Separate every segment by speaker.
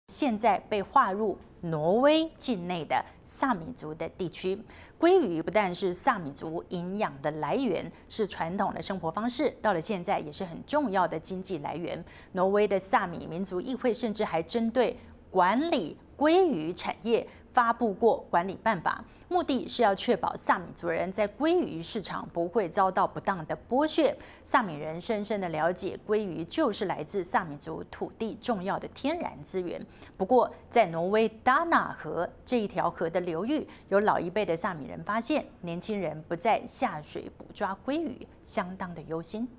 Speaker 1: 现在被划入挪威境内的萨米族的地区。鲑鱼不但是萨米族营养的来源，是传统的生活方式，到了现在也是很重要的经济来源。挪威的萨米民族议会甚至还针对管理鲑鱼产业发布过管理办法，目的是要确保萨米族人在鲑鱼市场不会遭到不当的剥削。萨米人深深的了解，鲑鱼就是来自萨米族土地重要的天然资源。不过，在挪威达纳河这一条河的流域，有老一辈的萨米人发现，年轻人不再下水捕抓鲑鱼，相当的忧心。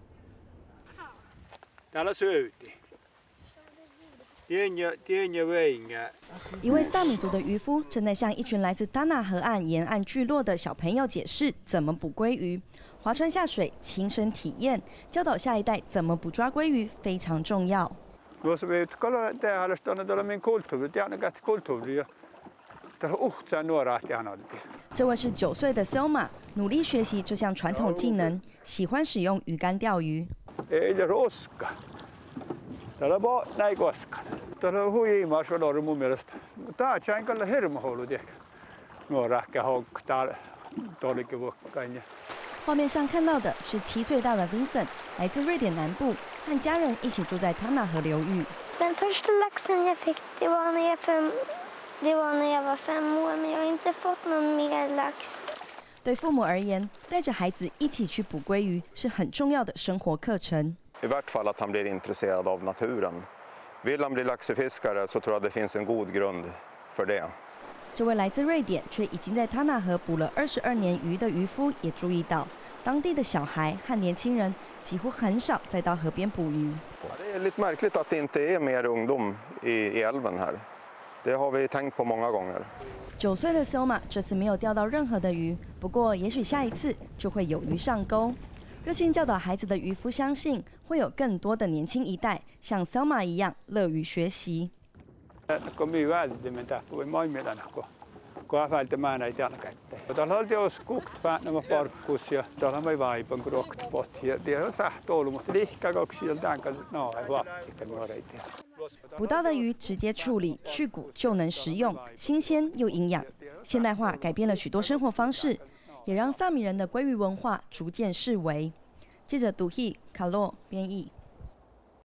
Speaker 2: 一位萨米族的渔夫正在向一群来自达纳河岸沿岸聚落的小朋友解释怎么捕鲑鱼。划船下水，亲身体验，教导下一代怎么捕抓鲑鱼非常重要。这位是9岁的 Selma， 努力学习这项传统技能，喜欢使用鱼竿钓鱼。画面上看到的是7岁大的 Vincent， 来自瑞典南部，和家人一起住在塔纳河流域。
Speaker 3: Den första laxen jag fick, det var när jag var 5 år, men jag har inte fått någon mer lax.
Speaker 2: 对父母而言，带着孩子一起去捕鲑鱼是很重要的生活课程。
Speaker 4: I vart fall att han blir intresserad av naturen. Vill han bli laxfiskare så tror jag det finns en god grund för det.
Speaker 2: 这位来自瑞典却已经在塔纳河捕了22年鱼的渔夫也注意到，当地的小孩和年轻人几乎很少再到河边捕鱼。
Speaker 4: Det är lite märkligt att det inte är mer ungdom i älven här. Det har vi tänkt på många gånger.
Speaker 2: 9岁的 Selma 这次没有钓到任何的鱼，不过也许下一次就会有鱼上钩。热心教导孩子的渔夫相信，会有更多的年轻一代像 Selma 一样乐于学习。捕到的鱼直接处理去骨就能食用，新鲜又营养。现代化改变了许多生活方式，也让萨米人的鲑鱼文化逐渐式微。记者杜希卡洛编译。